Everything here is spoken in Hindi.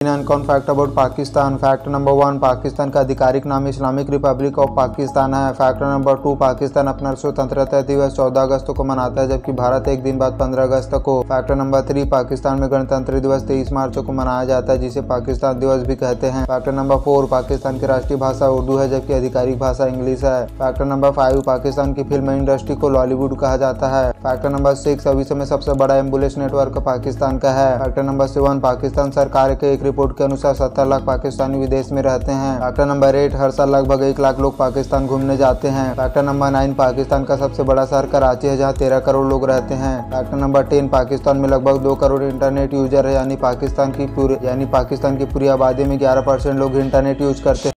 अनकॉन fact about Pakistan. Fact number 1, Pakistan का आधिकारिक नाम इस्लामिक रिपब्लिक ऑफ पाकिस्तान है। फैक्ट नंबर 2, पाकिस्तान अपना स्वतंत्रता दिवस 14 अगस्त को मनाता है, जबकि भारत एक दिन बाद 15 अगस्त को। फैक्ट नंबर 3, पाकिस्तान में गणतंत्र दिवस 23 मार्च को मनाया जाता है, जिसे पाकिस्तान दिवस भी कहते हैं। फैक्ट नंबर 4, पाकिस्तान की राष्ट्रीय भाषा उर्दू है, जबकि आधिकारिक भाषा इंग्लिश है। फैक्ट नंबर 5, पाकिस्तान की फिल्म इंडस्ट्री को लॉलीवुड कहा जाता है। फैक्ट नंबर 6, विश्व में सबसे बड़ा एम्बुलेंस नेटवर्क पाकिस्तान का है। फैक्ट नंबर 7, पाकिस्तान सरकार के एक रिपोर्ट के अनुसार 70 लाख पाकिस्तानी विदेश में रहते हैं। फैक्टर नंबर 8, हर साल लगभग 1 लाख लोग पाकिस्तान घूमने जाते हैं। फैक्टर नंबर 9, पाकिस्तान का सबसे बड़ा शहर कराची है, जहां 13 करोड़ लोग रहते हैं। फैक्टर नंबर 10, पाकिस्तान में लगभग 2 करोड़ इंटरनेट यूजर है, यानी पाकिस्तान की पूरी आबादी में 11% लोग इंटरनेट यूज करते हैं।